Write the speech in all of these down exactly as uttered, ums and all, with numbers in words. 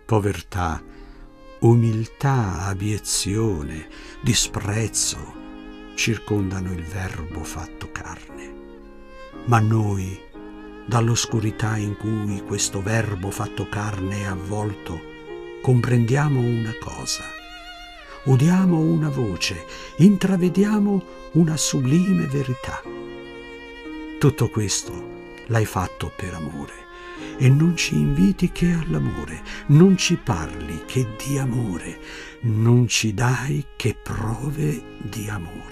Povertà, umiltà, abiezione, disprezzo circondano il Verbo fatto carne. Ma noi, dall'oscurità in cui questo Verbo fatto carne è avvolto, comprendiamo una cosa, udiamo una voce, intravediamo una sublime verità. Tutto questo l'hai fatto per amore e non ci inviti che all'amore, non ci parli che di amore, non ci dai che prove di amore.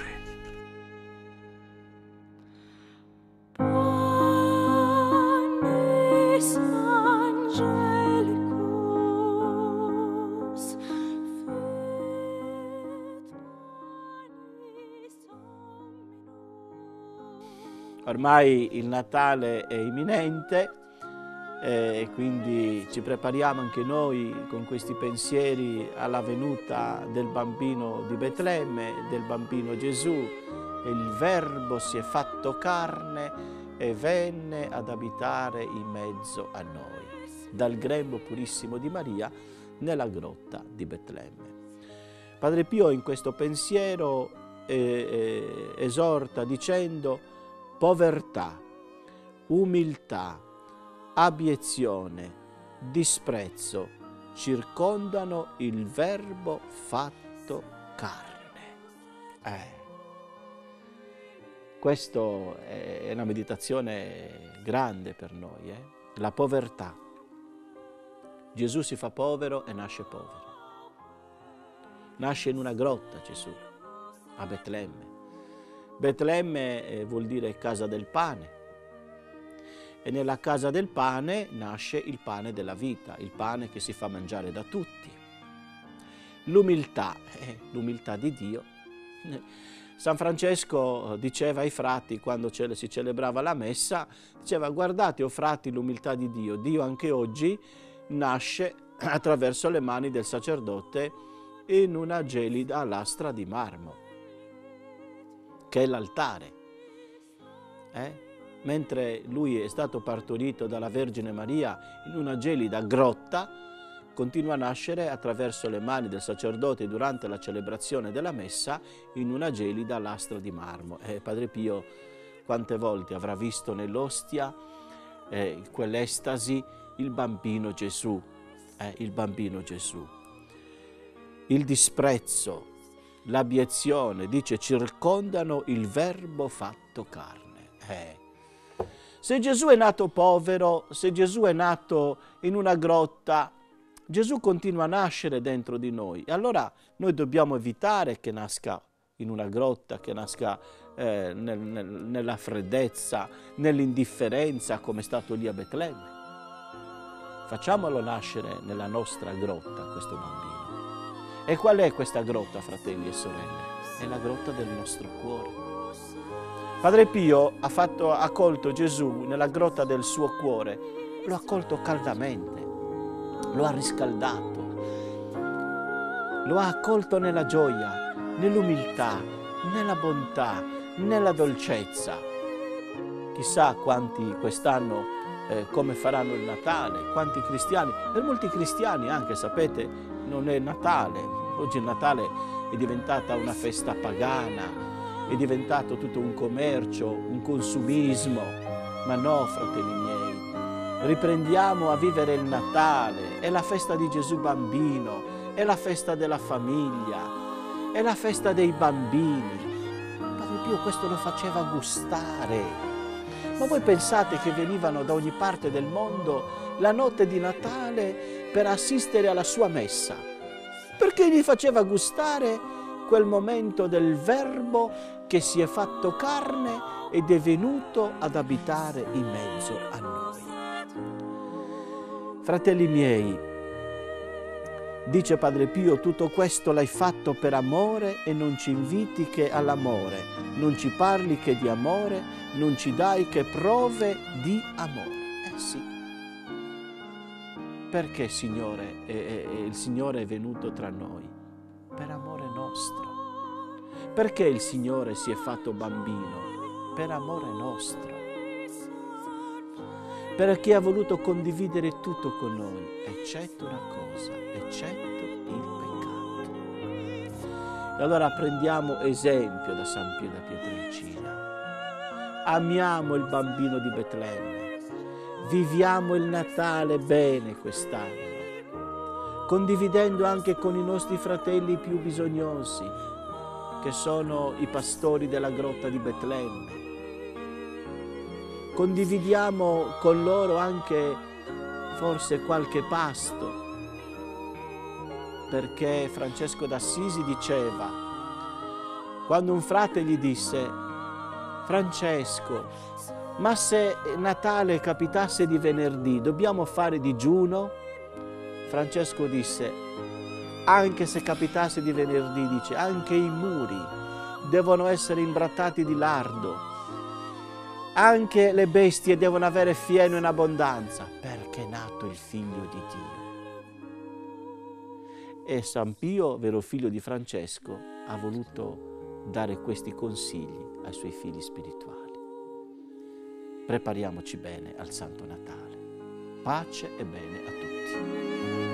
Ormai il Natale è imminente e eh, quindi ci prepariamo anche noi con questi pensieri alla venuta del bambino di Betlemme, del bambino Gesù. E il Verbo si è fatto carne e venne ad abitare in mezzo a noi, dal grembo purissimo di Maria nella grotta di Betlemme. Padre Pio in questo pensiero eh, eh, esorta dicendo: povertà, umiltà, abiezione, disprezzo circondano il Verbo fatto carne. Eh. Questo è una meditazione grande per noi, eh? La povertà. Gesù si fa povero e nasce povero. Nasce in una grotta Gesù, a Betlemme. Betlemme vuol dire casa del pane e nella casa del pane nasce il pane della vita, il pane che si fa mangiare da tutti. L'umiltà, eh, l'umiltà di Dio. San Francesco diceva ai frati quando si celebrava la messa, diceva: guardate o frati l'umiltà di Dio, Dio anche oggi nasce attraverso le mani del sacerdote in una gelida lastra di marmo, che è l'altare. Eh? Mentre lui è stato partorito dalla Vergine Maria in una gelida grotta, continua a nascere attraverso le mani del sacerdote durante la celebrazione della messa in una gelida lastra di marmo. E Padre Pio quante volte avrà visto nell'ostia eh, quell'estasi il bambino Gesù, eh, il bambino Gesù. Il disprezzo, l'abiezione, dice, circondano il Verbo fatto carne. Eh. Se Gesù è nato povero, se Gesù è nato in una grotta, Gesù continua a nascere dentro di noi. E allora noi dobbiamo evitare che nasca in una grotta, che nasca eh, nel, nel, nella freddezza, nell'indifferenza, come è stato lì a Betlemme. Facciamolo nascere nella nostra grotta, questo bambino. E qual è questa grotta, fratelli e sorelle? È la grotta del nostro cuore. Padre Pio ha, fatto, ha accolto Gesù nella grotta del suo cuore, lo ha accolto caldamente, lo ha riscaldato, lo ha accolto nella gioia, nell'umiltà, nella bontà, nella dolcezza. Chissà quanti quest'anno eh, come faranno il Natale, quanti cristiani, per molti cristiani anche, sapete, non è Natale. Oggi il Natale è diventata una festa pagana, è diventato tutto un commercio, un consumismo. Ma no, fratelli miei, riprendiamo a vivere il Natale, è la festa di Gesù bambino, è la festa della famiglia, è la festa dei bambini. Padre Pio questo lo faceva gustare. Ma voi pensate che venivano da ogni parte del mondo la notte di Natale per assistere alla sua messa? Perché gli faceva gustare quel momento del Verbo che si è fatto carne ed è venuto ad abitare in mezzo a noi. Fratelli miei, dice Padre Pio, tutto questo l'hai fatto per amore e non ci inviti che all'amore, non ci parli che di amore, non ci dai che prove di amore. Eh sì. Perché, Signore, eh, eh, il Signore è venuto tra noi? Per amore nostro. Perché il Signore si è fatto bambino? Per amore nostro. perché ha voluto condividere tutto con noi, eccetto una cosa, eccetto il peccato. E allora prendiamo esempio da San Pio da Pietrelcina. Amiamo il bambino di Betlemme, viviamo il Natale bene quest'anno, condividendo anche con i nostri fratelli più bisognosi, che sono i pastori della grotta di Betlemme. Condividiamo con loro anche forse qualche pasto, perché Francesco d'Assisi diceva, quando un frate gli disse: Francesco, ma se Natale capitasse di venerdì, dobbiamo fare digiuno? Francesco disse: anche se capitasse di venerdì, dice, anche i muri devono essere imbrattati di lardo, anche le bestie devono avere fieno in abbondanza, perché è nato il Figlio di Dio. E San Pio, vero figlio di Francesco, ha voluto dare questi consigli ai suoi figli spirituali. Prepariamoci bene al Santo Natale. Pace e bene a tutti.